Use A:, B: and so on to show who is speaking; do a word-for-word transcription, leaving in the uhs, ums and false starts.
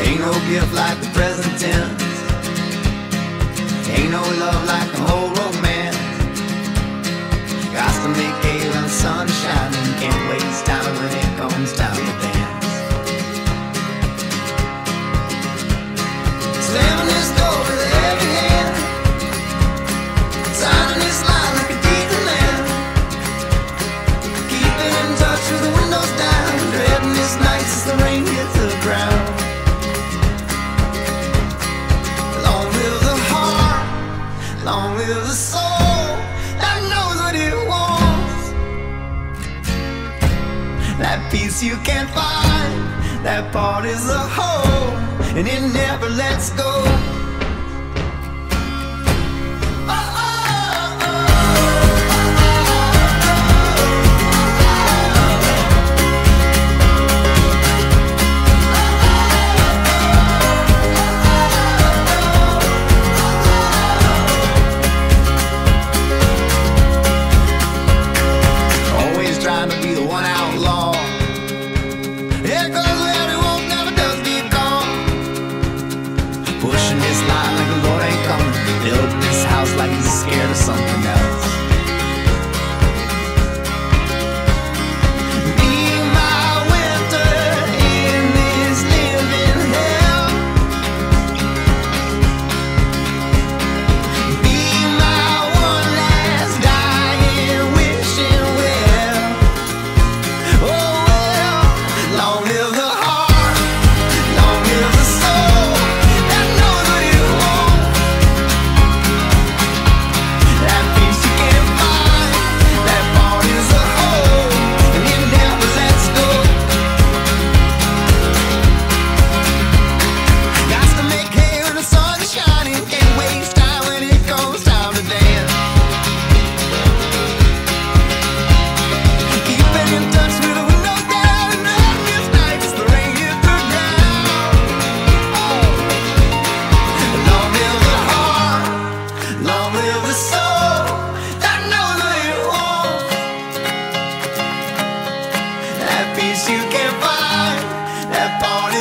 A: Ain't no gift like the present tense. Ain't no love like the whole romance. Got to make hay when the sun is shining. Can't waste time when it comes time to dance. Slamming this door with a heavy hand, signing this line like a deed to land. Keeping in touch with the windows down, dreading this night as the rain hits the ground. Long live the heart, long live the soul that knows what it wants. That peace you can't find, that part is a whole, and it never lets go. Trying to be the one outlaw. Here goes where it won't, never does get gone. Pushing this line like the Lord ain't coming. Building this house like he's scared of something else. Be my winter in this living hell. Be my one last dying wishing well. Oh well, long live the heart, long live the soul that knows what it wants. That peace you can't find, that part is a whole, and it never lets go. Got to make hay when the sun is shining, can't waste time when it comes time to dance. Keeping in touch with the windows down, and on this night as the rain hits the ground. Long live the heart, long live the soul that knows what it wants. That peace you can't find, that part